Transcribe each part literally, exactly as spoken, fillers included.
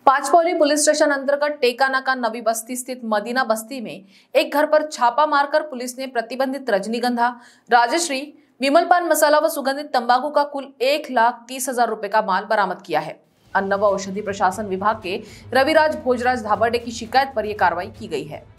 Pachpaoli police station अंतर्गत टेकानाका नवी बस्ती स्थित मदीना बस्ती में एक घर पर छापा मारकर पुलिस ने प्रतिबंधित रजनीगंधा, राजश्री, विमल पान मसाला व सुगंधित तंबाकू का कुल एक लाख तीस हजार रुपए का माल बरामद किया है। अन्न व औषधि प्रशासन विभाग के रविराज भोजराज धाबड़े की शिकायत पर यह कार्रवाई की गई है।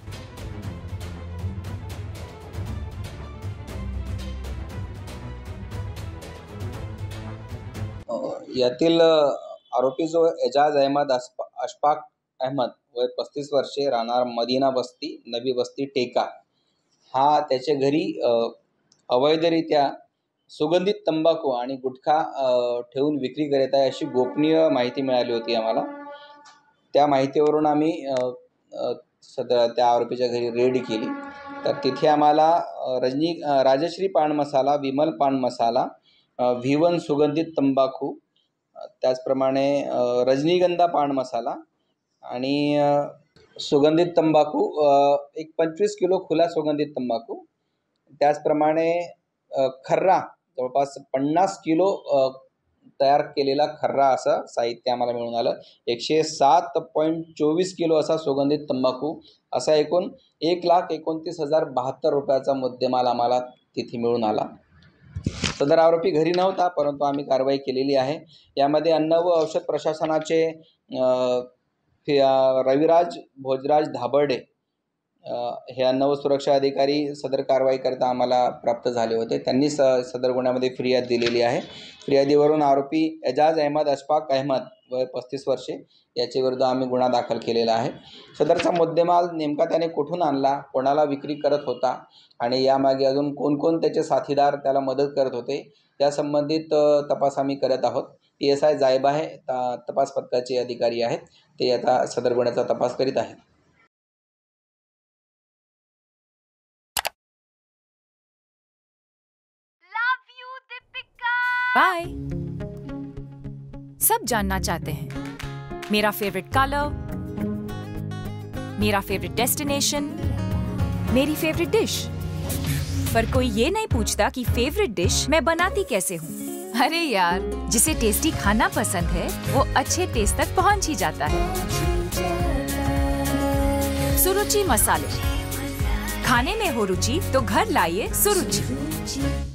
यातील आरोपी जो एजाज अहमद अशफाक अहमद वय पस्तीस वर्षे राहणार मदीना बस्ती नवी बस्ती टेका हा त्याच्या घरी अवैधरित्या सुगंधित तंबाखू आणि गुटखा ठेवून विक्री करत आहे अशी गोपनीय माहिती मिळाली होती आम्हाला। त्या माहितीवरून आम्ही सदर त्या आरोपीच्या घरी रेड केली तर तिथे आम्हाला रजनी राजश्री पान मसाला, विमल पान मसाला, व्ही वन सुगंधित तंबाखू, त्याचप्रमाणे रजनीगंधा पान मसाला आणि सुगंधित तंबाखू एक पंचवीस किलो खुला सुगंधित तंबाखू, त्याचप्रमाणे खर्रा जवळपास पन्नास किलो तयार केलेला खर्रा असा साहित्य आम्हाला मिळून आलं। एकशे सात पॉईंट चोवीस किलो असा सुगंधित तंबाखू असा एकूण एक लाख एकोणतीस हजार बहात्तर रुपयाचा मुद्देमाल आम्हाला तिथे मिळून आला। सदर आरोपी घरी नव्हता परंतु आम्ही कारवाई केलेली आहे। यामध्ये अन्न व औषध प्रशासनाचे रविराज भोजराज धाबड़े हे अन्न व सुरक्षा अधिकारी सदर कारवाई करता आम्हाला प्राप्त झाले होते। त्यांनी सदर गुन्ह्यामध्ये फिर्याद दिलेली आहे। फिर्यादीवरून आरोपी एजाज अहमद अशफाक अहमद वय पस्तीस वर्षे याच्या विरुद्ध आम्ही गुन्हा दाखल केलेला आहे। सदरचा मुद्देमाल नेमका त्याने कुठून आणला, कोणाला विक्री करत होता आणि यामागे अजून कोण कोण त्याचे साथीदार त्याला मदत करत होते या संबंधित तपास आम्ही करत आहोत। पी एस आय जायबा हे तपास पथकाचे अधिकारी आहेत, ते आता सदर गुन्ह्याचा तपास करीत आहेत। बाय। सब जानना चाहते हैं मेरा फेवरेट कलर, मेरा फेवरेट डेस्टिनेशन, मेरी फेवरेट डिश, पर कोई ये नहीं पूछता कि फेवरेट डिश मैं बनाती कैसे हूँ। अरे यार, जिसे टेस्टी खाना पसंद है वो अच्छे टेस्ट तक पहुँच ही जाता है। सुरुचि मसाले, खाने में हो रुचि तो घर लाइए सुरुचि।